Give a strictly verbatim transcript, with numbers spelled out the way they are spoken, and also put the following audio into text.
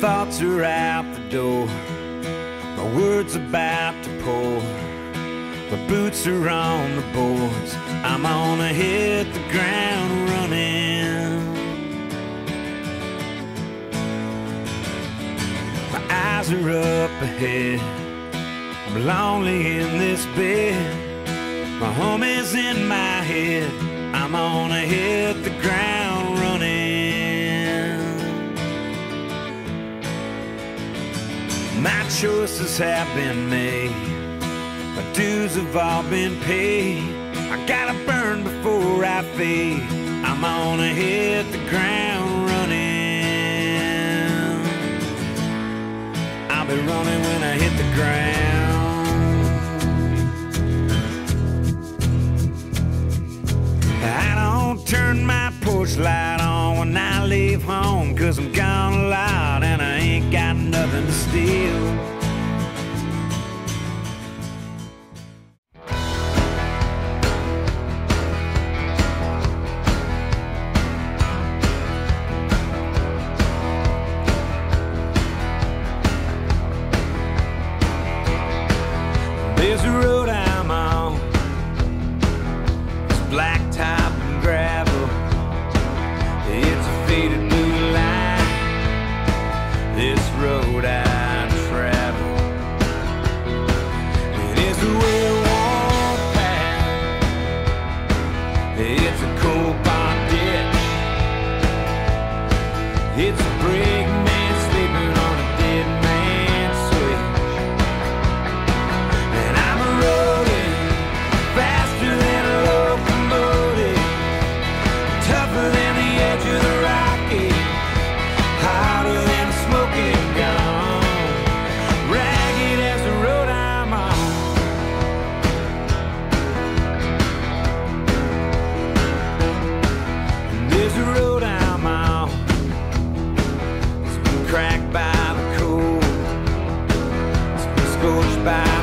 thoughts are out the door, my words about to pour, my boots are on the boards, I'm gonna hit the ground running. My eyes are up ahead, I'm lonely in this bed, my home is in my head, I'm gonna hit the ground running. My choices have been made, my dues have all been paid, I gotta burn before I fade, I'm gonna hit the ground running. I'll be running when I hit the ground. I don't turn my porch light on when I leave home, 'cause I'm gone a lot and I ain't got nothing to steal. There's a road I'm on, it's blacktop and gravel, it's a faded blue line, this road I travel. It is a well-worn path, it's a cold barn ditch, it's a brake man sleeping on a dead man's switch. And I'm a roadie, faster than a locomotive, tougher than the edge of the Rocky, hotter than a smoking gun, ragged as the road I'm on. And there's a road I'm on, it's been cracked by the cold, it's been scorched by